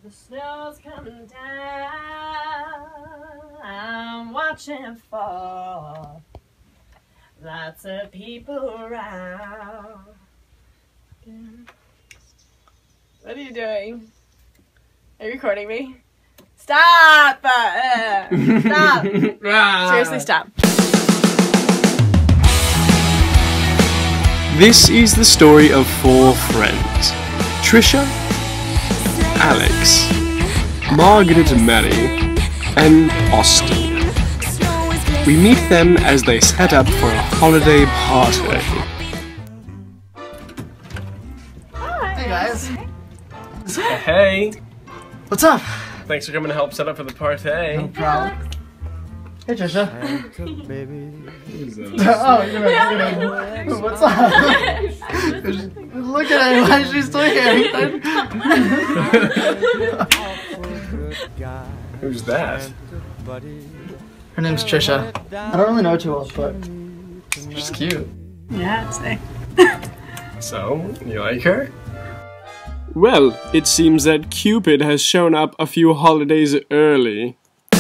The snow's coming down, I'm watching for lots of people around. What are you doing? Are you recording me? Stop! Stop! Seriously, stop. This is the story of four friends. Trisha, Alex, Margaret and Mary, and Austin. We meet them as they set up for a holiday party. Hey guys. Hey. What's up? Thanks for coming to help set up for the party. No problem. Hey Trisha. What's up? Look at her, why is she still here? Who's that? Her name's Trisha. I don't really know her too well, but she's cute. Yeah, I'd say. So, you like her? Well, it seems that Cupid has shown up a few holidays early.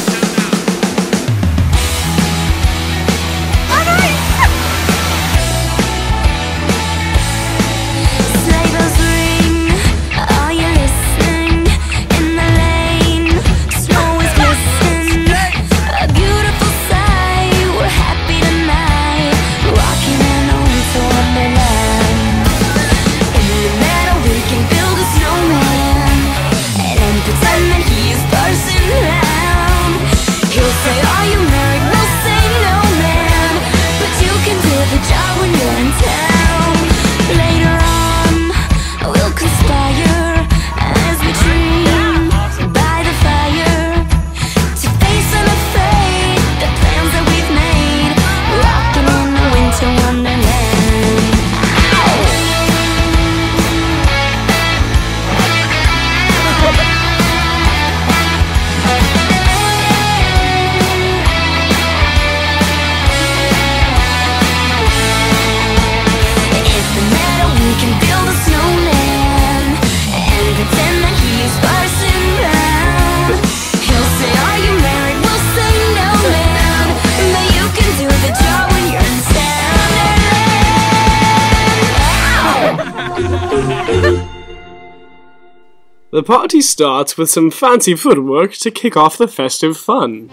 The party starts with some fancy footwork to kick off the festive fun.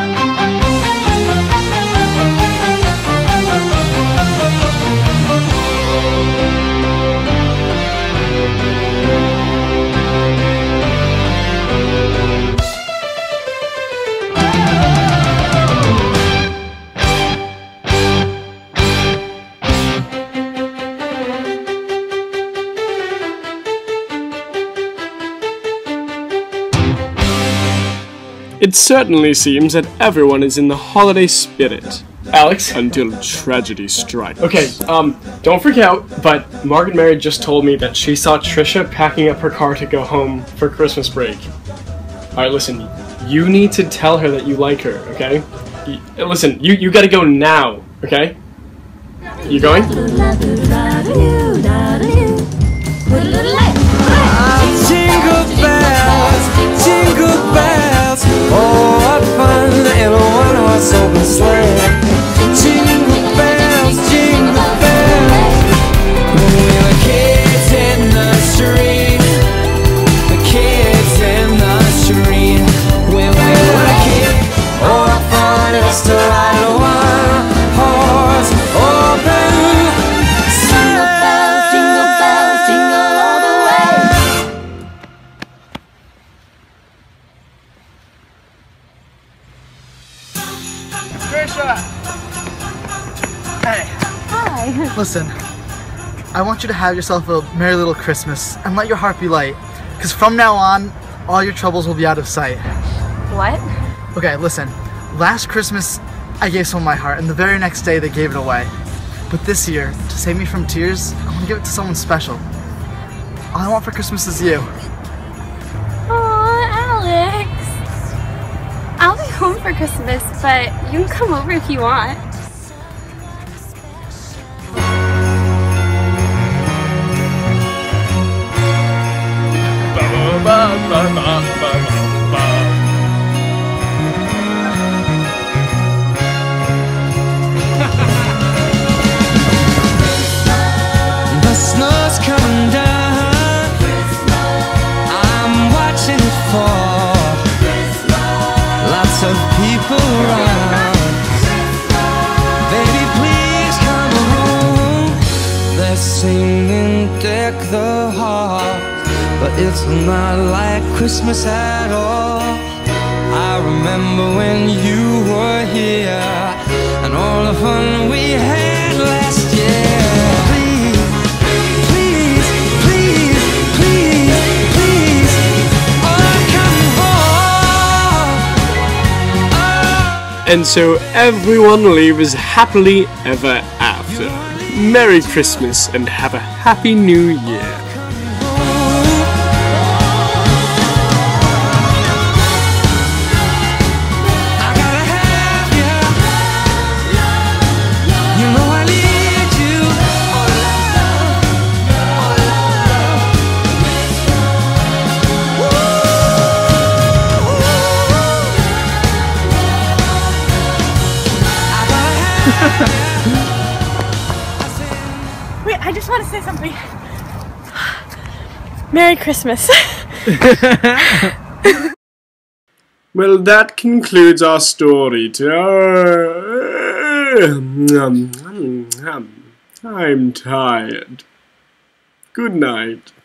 It certainly seems that everyone is in the holiday spirit. Alex? Until tragedy strikes. Okay, don't freak out, but Margaret and Mary just told me that she saw Trisha packing up her car to go home for Christmas break. Alright, listen, you need to tell her that you like her, okay? Listen, you gotta go now, okay? You going? Jingle bells, oh what fun, in a one-horse open sleigh. Jingle bells, the kids in the street, the kids in the street. When we were a kid, oh what fun it was to ride a one-horse open sleigh. Jingle bells, jingle all the way. Trisha! Hey. Hi. Listen, I want you to have yourself a merry little Christmas and let your heart be light. Because from now on, all your troubles will be out of sight. What? Okay, listen. Last Christmas, I gave someone my heart, and the very next day they gave it away. But this year, to save me from tears, I want to give it to someone special. All I want for Christmas is you. Aw, Alex. I'll be home for Christmas, but you can come over if you want. The snow's coming down. I'm watching it fall. Lots of people around. Baby, please come home. They're singing Deck the Halls, but it's not like Christmas at all. I remember when you were here and all the fun we had last year. Please, please, please, please, please, oh, come home. Oh. And so everyone lives happily ever after. Merry Christmas and have a Happy New Year. Wait, I just want to say something. Merry Christmas. Well, that concludes our story. I'm tired. Good night.